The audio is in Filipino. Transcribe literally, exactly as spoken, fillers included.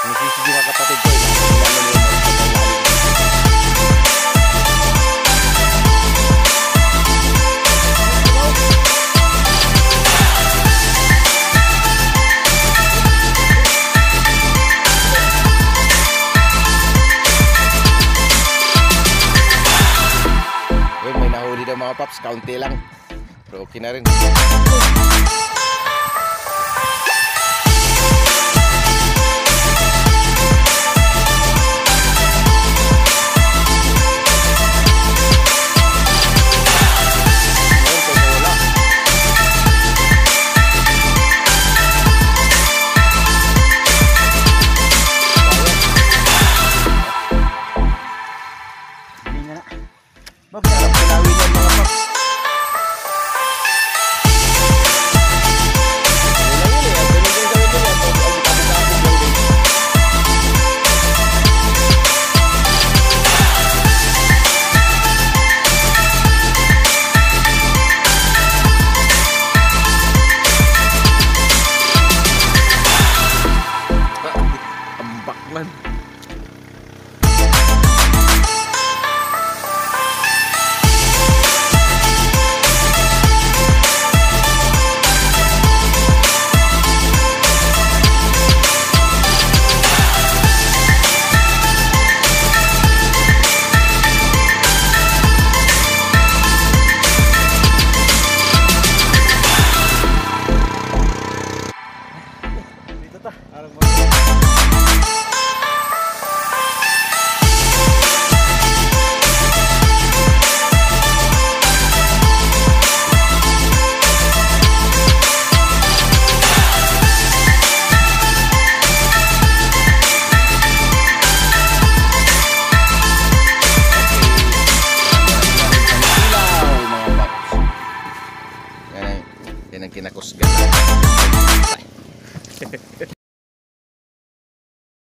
Nagsisigi mga kapatid ko. Kailangan nila magpapalalim. Yun, may nahuli daw mga paps. Kaunti lang. Pero okay na rin. Magkakap pinawin ng mga paps. Ambak man. Yan ang kinakusgan.